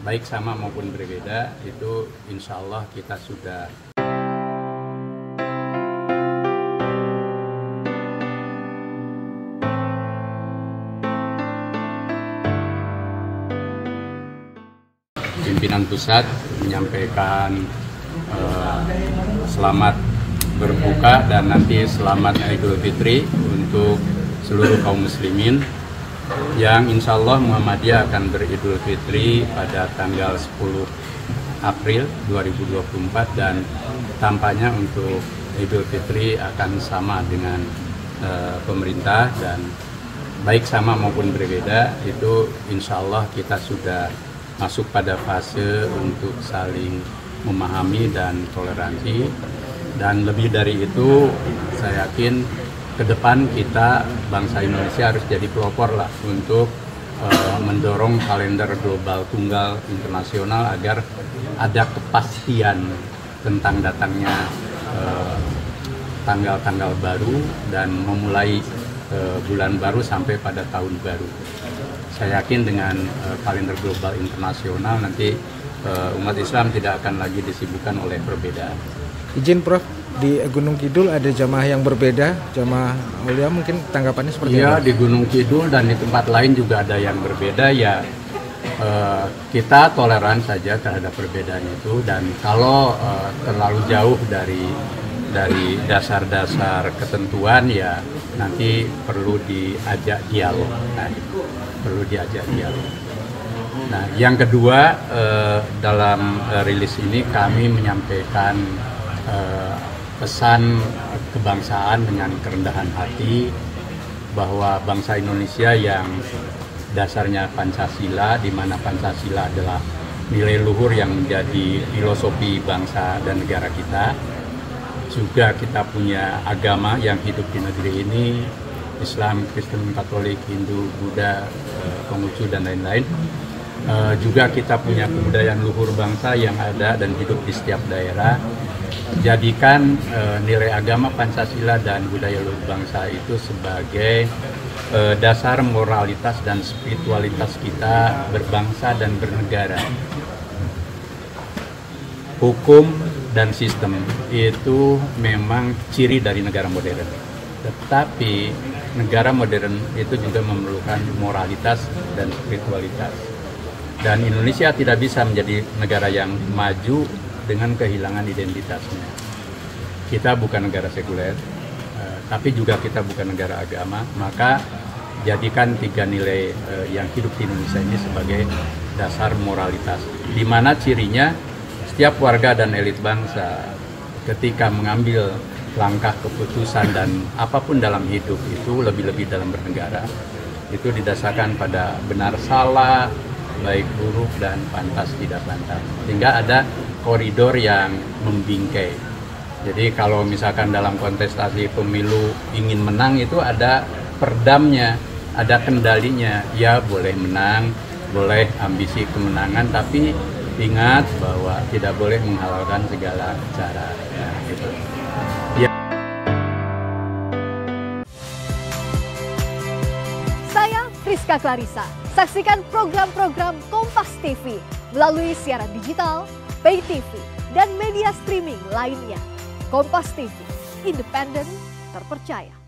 baik sama maupun berbeda, itu insya Allah kita sudah pimpinan pusat menyampaikan selamat berbuka dan nanti selamat Idul Fitri untuk seluruh kaum muslimin yang insya Allah Muhammadiyah akan beridul fitri pada tanggal 10 April 2024 dan tampaknya untuk Idul Fitri akan sama dengan pemerintah dan baik sama maupun berbeda, itu insya Allah kita sudah masuk pada fase untuk saling memahami dan toleransi. Dan lebih dari itu, saya yakin ke depan kita bangsa Indonesia harus jadi pelopor lah untuk mendorong kalender global tunggal internasional agar ada kepastian tentang datangnya tanggal-tanggal baru dan memulai bulan baru sampai pada tahun baru. Saya yakin dengan kalender global internasional nanti umat Islam tidak akan lagi disibukkan oleh perbedaan. Izin Prof, di Gunung Kidul ada jamaah yang berbeda, jamaah Aulia, mungkin tanggapannya seperti apa? Iya, di Gunung Kidul dan di tempat lain juga ada yang berbeda ya. Kita toleran saja terhadap perbedaan itu, dan kalau terlalu jauh dari dasar-dasar ketentuan ya nanti perlu diajak dialog. Perlu diajak dialog. Nah, yang kedua, dalam rilis ini kami menyampaikan pesan kebangsaan dengan kerendahan hati bahwa bangsa Indonesia yang dasarnya Pancasila, di mana Pancasila adalah nilai luhur yang menjadi filosofi bangsa dan negara kita. Juga kita punya agama yang hidup di negeri ini, Islam, Kristen, Katolik, Hindu, Buddha, Konghucu, dan lain-lain. Juga kita punya kebudayaan luhur bangsa yang ada dan hidup di setiap daerah. Jadikan nilai agama Pancasila dan budaya luhur bangsa itu sebagai dasar moralitas dan spiritualitas kita berbangsa dan bernegara. Hukum dan sistem itu memang ciri dari negara modern. Tetapi negara modern itu juga memerlukan moralitas dan spiritualitas. Dan Indonesia tidak bisa menjadi negara yang maju dengan kehilangan identitasnya. Kita bukan negara sekuler, tapi juga kita bukan negara agama. Maka jadikan tiga nilai yang hidup di Indonesia ini sebagai dasar moralitas, di mana cirinya setiap warga dan elit bangsa ketika mengambil langkah keputusan dan apapun dalam hidup itu, lebih-lebih dalam bernegara, itu didasarkan pada benar salah, baik buruk, dan pantas tidak pantas, sehingga ada koridor yang membingkai. Jadi kalau misalkan dalam kontestasi pemilu ingin menang itu ada perdamnya, ada kendalinya. Ya boleh menang, boleh ambisi kemenangan, tapi ingat bahwa tidak boleh menghalalkan segala cara. Ya, gitu. Ya. Saya Friska Clarissa. Saksikan program-program Kompas TV melalui siaran digital, pay TV, dan media streaming lainnya. Kompas TV, independen, terpercaya.